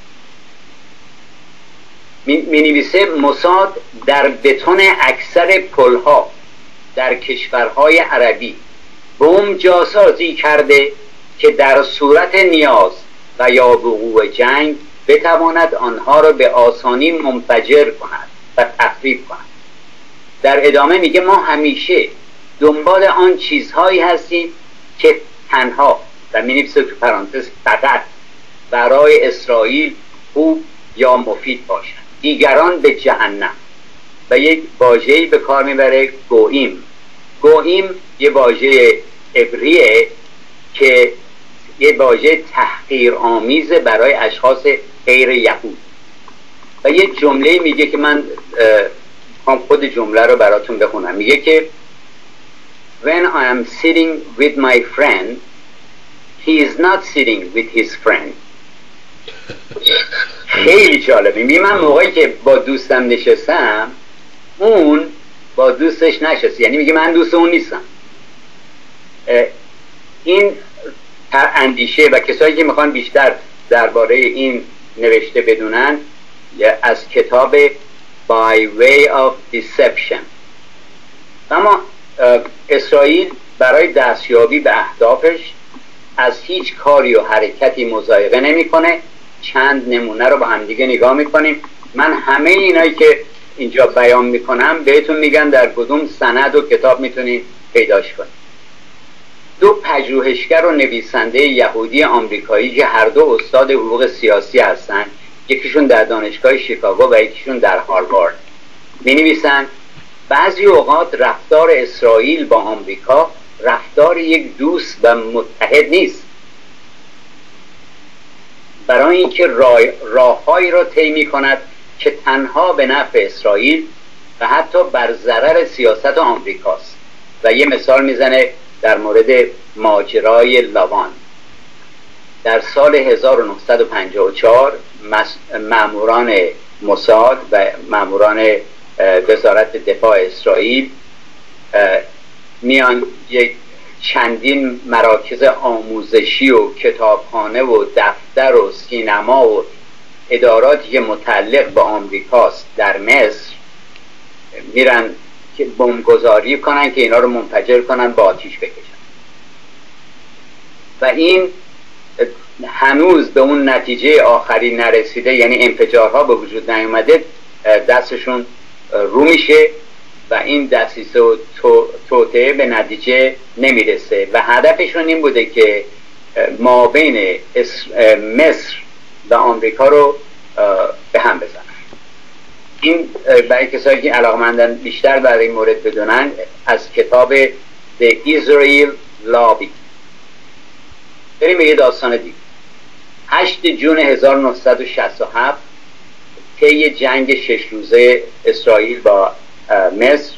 می نویسه موساد در بتون اکثر پلها در کشورهای عربی بمب جاسازی کرده که در صورت نیاز و یا وقوع جنگ بتواند آنها را به آسانی منفجر کند و تخریب کند. در ادامه میگه ما همیشه دنبال آن چیزهایی هستیم که تنها و مینویسه تو پرانتز فقط برای اسرائیل خوب یا مفید باشند، دیگران به جهنم. و یک واژه‌ای به کار میبره گوئیم. گوئیم یه واژه عبریه که یه واژه تحقیر آمیزه برای اشخاص غیر یهود. و یه جمله میگه که من هم خود جمله رو براتون بخونم. میگه که When I am sitting with my friend, he is not sitting with his friend. خیلی جالبه. میگه من موقعی که با دوستم نشستم اون با دوستش نشسته، یعنی میگه من دوست اون نیستم. این اندیشه و کسایی که میخوان بیشتر درباره این نوشته بدونن از کتاب By Way of Deception. اما اسرائیل برای دستیابی به اهدافش از هیچ کاری و حرکتی مضایقه نمیکنه. چند نمونه رو با هم دیگه نگاه میکنیم. من همه اینایی که اینجا بیان میکنم بهتون میگن در کدوم سند و کتاب میتونید پیداش کنید. دو پژوهشگر و نویسنده یهودی آمریکایی که هر دو استاد حقوق سیاسی هستند، یکیشون در دانشگاه شیکاگو و یکیشون در هاروارد، می نویسن بعضی اوقات رفتار اسرائیل با آمریکا رفتار یک دوست و متحد نیست. برای اینکه راه راههایی را طی می‌کند که تنها به نفع اسرائیل و حتی بر ضرر سیاست آمریکاست. و یه مثال میزنه در مورد ماجرای لاوان. در سال هزار و نهصد و پنجاه و چهار ماموران موساد و ماموران وزارت دفاع اسرائیل میان یک چندین مراکز آموزشی و کتابخانه و دفتر و سینما و اداراتی که متعلق به آمریکاست در مصر میرن که بمبگذاری کنن که اینا رو منفجر کنن، با آتیش بکشن. و این هنوز به اون نتیجه آخری نرسیده، یعنی انفجارها به وجود نیومده، دستشون رو میشه و این دستیسه و توطئه به نتیجه نمیرسه و هدفشون این بوده که ما بین مصر و آمریکا رو به هم بزنن. این برای کسایی که علاقمندن بیشتر برای این مورد بدونن از کتاب The Israel Lobby. بریم به یه داستان دیگه. هشتم جون هزار و نهصد و شصت و هفت طی جنگ شش روزه اسرائیل با مصر،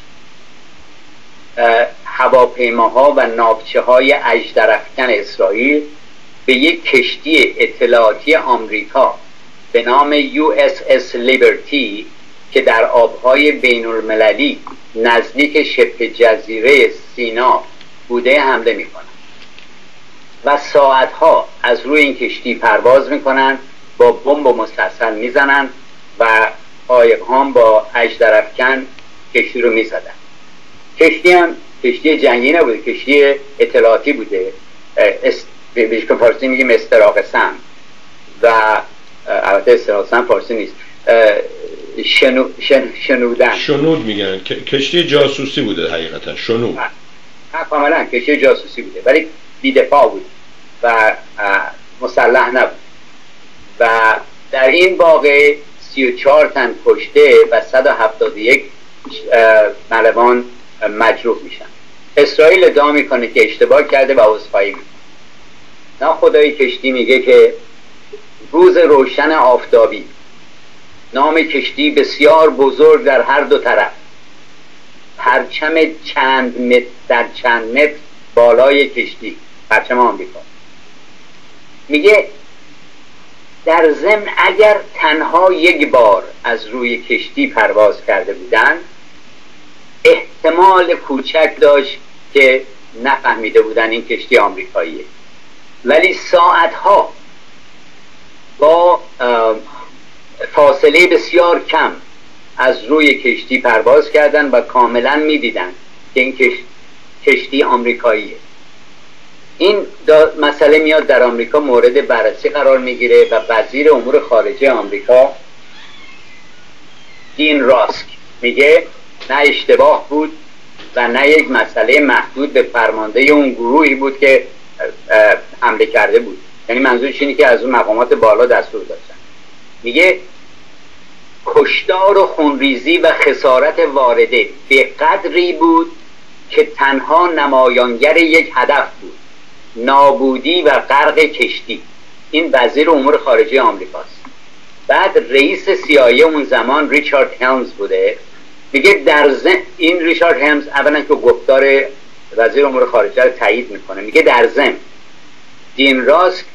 هواپیماها و ناوچه های اژدرافکن اسرائیل به یک کشتی اطلاعاتی آمریکا به نام یو اس اس Liberty که در آبهای بین المللی نزدیک شبه جزیره سینا بوده حمله میکنند و ساعتها از روی این کشتی پرواز میکنند، با بمب و مستحصل میزنند و قایق‌ها با اژدرافکن کشتی رو میزدن. کشتی هم کشتی جنگی نبوده، کشتی اطلاعاتی بوده. بهش که فارسی میگیم استراق سم و البته استراق سم فارسی نیست، شنو شن شنودن شنود میگن. کشتی جاسوسی بوده حقیقتا. شنود کاملا کشتی جاسوسی بوده ولی بی‌دفاع بود و مسلح نبود و در این واقعه سی و چهار تن کشته و صد و هفتاد و یک ملوان مجروح میشن. اسرائیل ادعا میکنه که اشتباه کرده و عذرخواهی میکنه. ناخدای کشتی میگه که روز روشن آفتابی، نام کشتی بسیار بزرگ در هر دو طرف، پرچم چند متر در چند متر بالای کشتی، پرچم آمریکا. میگه در ضمن اگر تنها یک بار از روی کشتی پرواز کرده بودند احتمال کوچک داشت که نفهمیده بودن این کشتی آمریکاییه، ولی ساعتها با فاصله بسیار کم از روی کشتی پرواز کردن و کاملا میدیدن که این کش... کشتی آمریکاییه. این مسئله میاد در آمریکا مورد بررسی قرار میگیره و وزیر امور خارجه آمریکا دین راسک میگه نه اشتباه بود و نه یک مسئله محدود به فرمانده اون گروهی بود که حمله کرده بود، یعنی منظورش اینه که از اون مقامات بالا دستور داشتن. میگه کشتار و خونریزی و خسارت وارده به قدری بود که تنها نمایانگر یک هدف بود، نابودی و غرق کشتی. این وزیر امور خارجه آمریکاست. بعد رئیس سی آی ای اون زمان ریچارد هلمز بوده. میگه در ضمن این ریچارد هلمز اولا که گفتار وزیر امور خارجه رو تایید میکنه، میگه در ضمن دین راسک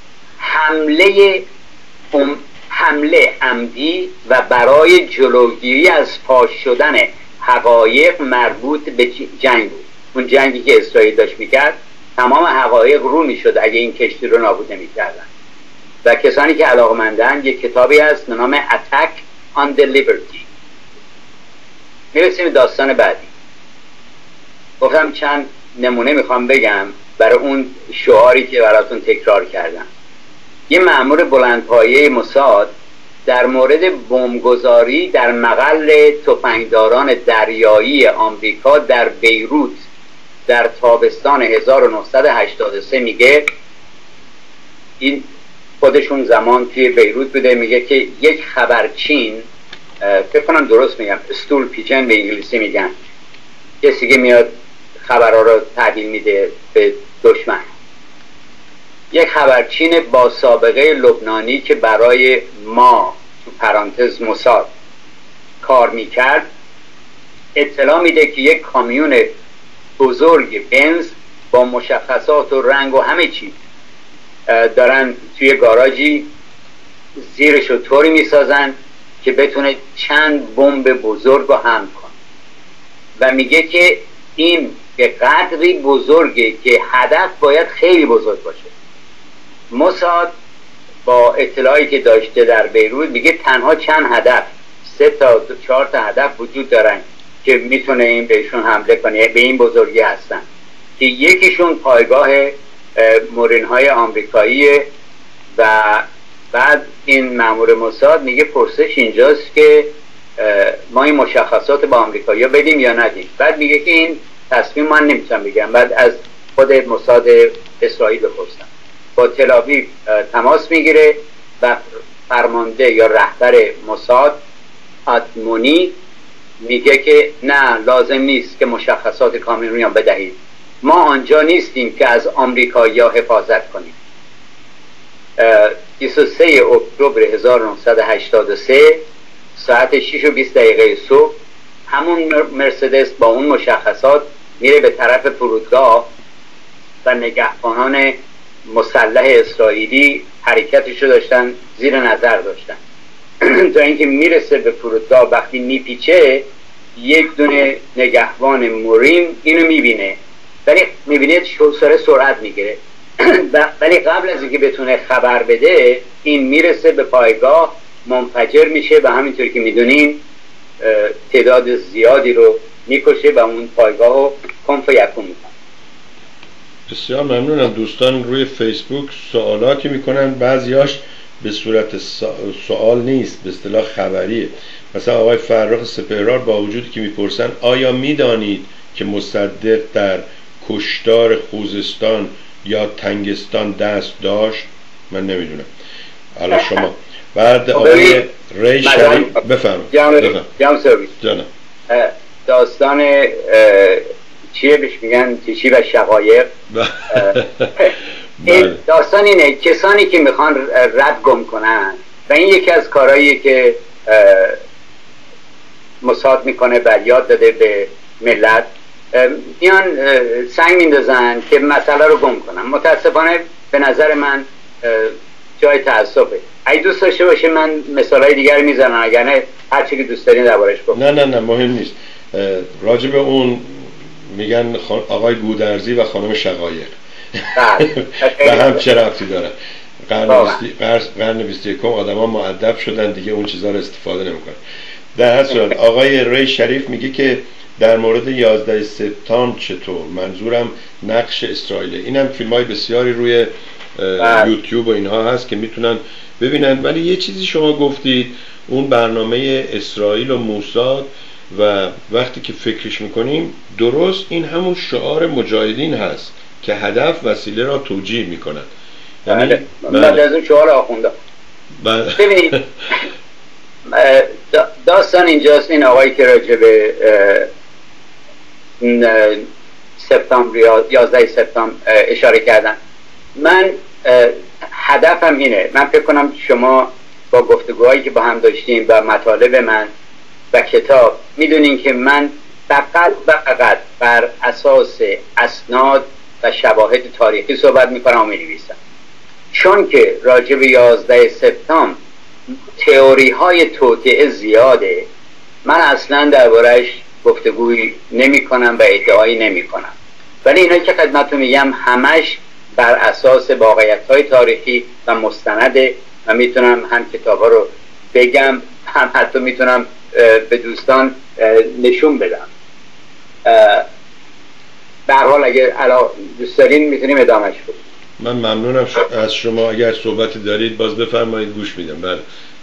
حمله ام حمله عمدی و برای جلوگیری از فاش شدن حقایق مربوط به جنگ بود. اون جنگی که اسرائیل داشت میکرد تمام حقایق رو میشد اگه این کشتی رو نابود نمیکردن. و کسانی که علاقمندن یک کتابی هست به نام Attack on the Liberty. میرسیم داستان بعدی. گفتم چند نمونه میخوام بگم برای اون شعاری که براتون تکرار کردم. یه مأمور بلندپایه موساد در مورد بمبگذاری در مقل تفنگداران دریایی آمریکا در بیروت در تابستان هزار و نهصد و هشتاد و سه میگه، این خودشون زمان توی بیروت بوده، میگه که یک خبرچین، فکر کنم درست میگم استول پیجن به انگلیسی میگن، کسی که میاد خبرها رو تحویل میده به دشمن، یک خبرچین با سابقه لبنانی که برای ما تو پرانتز موساد کار میکرد اطلاع میده که یک کامیون بزرگ بنز با مشخصات و رنگ و همه چی دارن توی گاراژی زیرش رو طوری میسازن که بتونه چند بمب بزرگ رو حمل کنه و میگه که این به قدری بزرگه که هدف باید خیلی بزرگ باشه. موساد با اطلاعی که داشته در بیروت میگه تنها چند هدف، سه تا چهار تا هدف وجود دارن که میتونه این بهشون حمله کنه، به این بزرگی هستن، که یکیشون پایگاه مورینهای آمریکایی. و بعد این مأمور موساد میگه پرسش اینجاست که ما این مشخصات با آمریکایی‌ها بدیم یا ندیم. بعد میگه که این تصمیم من نمیتونم بگم، بعد از خود موساد اسرائیل بپرسم. با تل آویو تماس میگیره و فرمانده یا رهبر موساد آدمونی میگه که نه، لازم نیست که مشخصات کامل رو بدهید، ما آنجا نیستیم که از آمریکایی‌ها حفاظت کنیم. بیست و سه اکتبر هزار و نهصد و هشتاد و سه ساعت شش و بیست دقیقه صبح همون مرسدس با اون مشخصات میره به طرف فرودگاه و نگهبانان مسلح اسرائیلی حرکتش رو داشتن زیر نظر داشتن تا اینکه میرسه به فرودگاه. وقتی میپیچه یک دونه نگهبان مورین اینو میبینه، ولی میبینه سر سرعت میگیره ولی قبل از اینکه بتونه خبر بده این میرسه به پایگاه، منفجر میشه و همینطور که میدونین تعداد زیادی رو میکشه و اون پایگاه رو کنف یکون میکنه. بسیار ممنونم. دوستان روی فیسبوک سوالاتی میکنن، بعضیاش به صورت سوال نیست، به اصطلاح خبریه. مثلا آقای فرخ سپهرار با وجودی که میپرسن آیا میدانید که مصدق در کشتار خوزستان یا تنگستان دست داشت؟ من نمیدونم. حالا شما بعد آقای ری شریف بفرمایید. جام سرویس جانم. داستان چیه بهش میگن تیشی و شقایق. داستان اینه کسانی که میخوان رد گم کنن و این یکی از کارهاییه که موساد میکنه و یاد داده به ملت، میان سنگ میندازن که مسئله رو گم کنن. متاسفانه به نظر من جای تأسفه. اگه دوست داشته باشه من مثالای دیگر میزنم، اگر نه هر چی که دوست دارین دربارش بگو. نه نه نه مهم نیست. راجب اون میگن آقای گودرزی و خانم شقایق و هم چه ربطی داره؟ قرن بیست و یکم آدم ها مؤدب شدن دیگه، اون چیزها رو استفاده نمیکنن. در هر صورت آقای ری شریف میگه که در مورد یازده سپتامبر چطور، منظورم نقش اسرائیل. اینم فیلم های بسیاری روی یوتیوب و اینها هست که میتونن ببینن. ولی یه چیزی شما گفتید، اون برنامه اسرائیل و موساد، و وقتی که فکرش میکنیم درست این همون شعار مجاهدین هست که هدف وسیله را توجیه میکنن. بله بعد از اون شعار آخونده ببینید داستان اینجاست. این آقایی که راجع به سپتامبر یازده سپتامبر اشاره کردن، من هدفم اینه، من فکر کنم شما با گفتگوهایی که با هم داشتیم و مطالب من و کتاب میدونین که من فقط و فقط بر اساس اسناد و شواهد تاریخی صحبت میکنم و مینویسم، چون که راجع به یازده سپتامبر تئوری های توطئه زیاده. من اصلا درباره‌اش گفتگویی نمی کنم و ادعایی نمی کنم، ولی اینا که خدمتتون میگم همش بر اساس واقعیت های تاریخی و مستنده و میتونم هم کتاب ها رو بگم، هم حتی میتونم به دوستان نشون بدم. به هر حال اگه دوست دارین میتونیم ادامهش کنیم. من ممنونم از شما. اگر صحبتی دارید باز بفرمایید، گوش میدم. بله.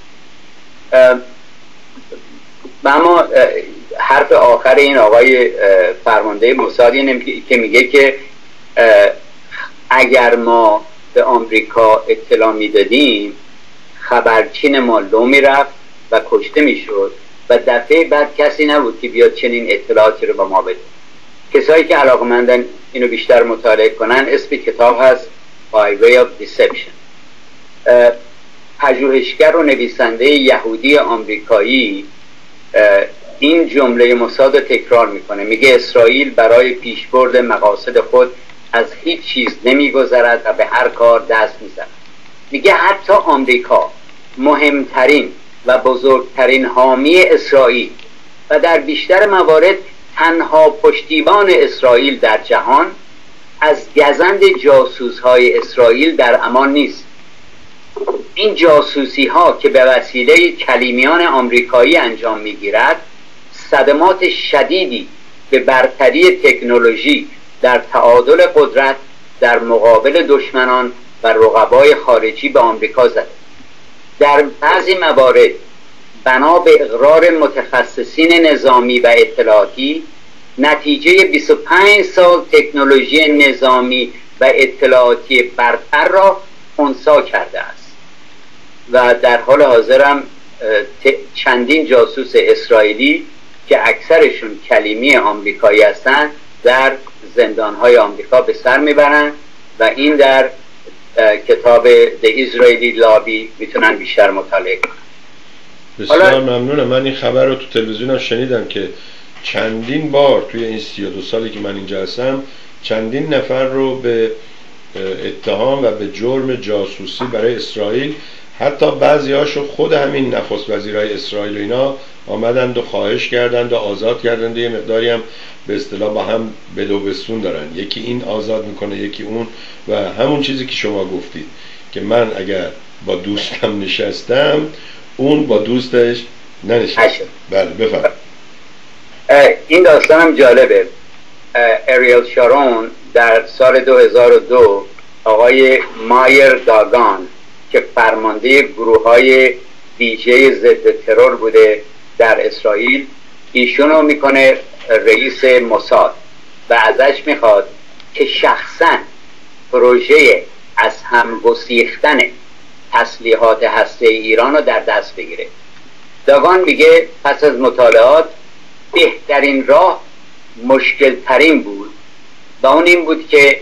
اما حرف آخر این آقای فرمانده موساد که میگه که اگر ما به آمریکا اطلاع میدادیم خبرچین ما لو میرفت و کشته میشد و دفعه بعد کسی نبود که بیاد چنین اطلاعاتی رو به ما بده. کسایی که علاقمندن اینو بیشتر مطالعه کنن، اسم کتاب هست By Way of Deception. پژوهشگر و نویسنده یهودی آمریکایی این جمله موساد تکرار میکنه، میگه اسرائیل برای پیشبرد مقاصد خود از هیچ چیز نمیگذرد و به هر کار دست میزند. میگه حتی آمریکا مهمترین و بزرگترین حامی اسرائیل و در بیشتر موارد تنها پشتیبان اسرائیل در جهان از گزند جاسوس های اسرائیل در امان نیست. این جاسوسی ها که به وسیله کلیمیان آمریکایی انجام میگیرد صدمات شدیدی به برتری تکنولوژی در تعادل قدرت در مقابل دشمنان و رقبای خارجی به آمریکا زده. در بعضی موارد بنا به اقرار متخصصین نظامی و اطلاعاتی نتیجه بیست و پنج سال تکنولوژی نظامی و اطلاعاتی برتر را خنثی کرده است و در حال حاضرم چندین جاسوس اسرائیلی که اکثرشون کلیمی آمریکایی هستند در زندانهای آمریکا به سر میبرند و این در کتاب The Israeli Lobby میتونن بیشتر مطالعه کنن. بسیار ممنونم. من این خبر رو تو تلویزیونم شنیدم که چندین بار توی این سی و دو سالی که من اینجا هستم چندین نفر رو به اتهام و به جرم جاسوسی برای اسرائیل، حتی بعضی هاشو خود همین نخست وزیرای اسرائیل و اینا آمدند و خواهش کردند و آزاد کردند. یه مقداری هم به اصطلاح با هم بدوبستون دارن، یکی این آزاد میکنه یکی اون، و همون چیزی که شما گفتید که من اگر با دوستم نشستم اون با دوستش ننشسته. بله بفرمایید. این داستان هم جالبه. اریل شارون در سال دو هزار و دو آقای مایر داگان که فرمانده گروه های ویژه ضد ترور بوده در اسرائیل، ایشونو میکنه رئیس موساد و ازش میخواد که شخصا پروژه از هم گسیختن تسلیحات هسته ایران رو در دست بگیره. داگان میگه پس از مطالعات بهترین راه مشکل ترین بود و اون این بود که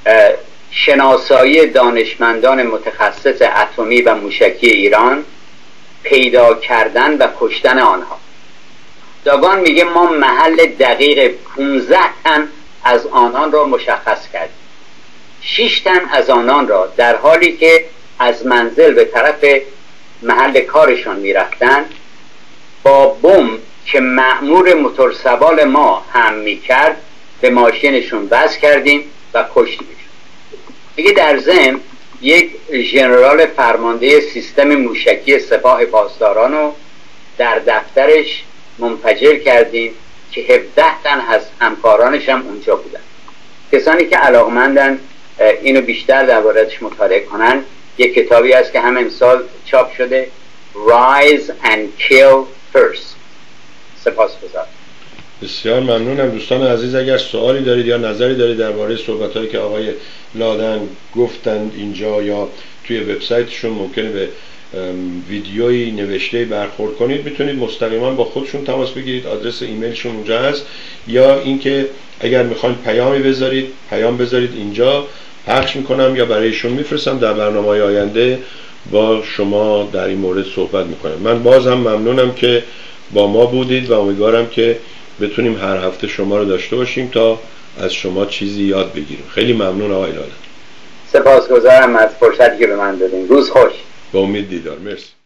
شناسایی دانشمندان متخصص اتمی و موشکی ایران، پیدا کردن و کشتن آنها. داگان میگه ما محل دقیق پانزده تن از آنان را مشخص کردیم. شش تن از آنان را در حالی که از منزل به طرف محل کارشان میرفتن با بم که مأمور موتورسوار ما هم میکرد به ماشینشون بس کردیم و کشتیمشون. دیگه در ضمن یک ژنرال فرمانده سیستم موشکی سپاه پاسداران رو در دفترش منفجر کردیم که هفده تن از همکارانش هم اونجا بودن. کسانی که علاقمندن اینو بیشتر درباره‌اش مطالعه کنن، یک کتابی هست که هم امسال چاپ شده، Rise and Kill First. سپاسگزارم. بسیار ممنونم. دوستان عزیز اگر سوالی دارید یا نظری دارید درباره صحبت‌هایی که آقای لادن گفتند اینجا یا توی وبسایتشون ممکنه به ویدیویی نوشته برخورد کنید، میتونید مستقیما با خودشون تماس بگیرید. آدرس ایمیلشون اونجا هست، یا اینکه اگر میخواید پیامی بذارید پیام بذارید اینجا پخش میکنم یا برایشون میفرستم. در برنامه‌های آینده با شما در این مورد صحبت میکنم. من باز هم ممنونم که با ما بودید و امیدوارم که بتونیم هر هفته شما رو داشته باشیم تا از شما چیزی یاد بگیریم. خیلی ممنون آقای لادن. سپاسگزارم از فرصتی که به من دادین. روز خوش. با امید دیدار. مرسی.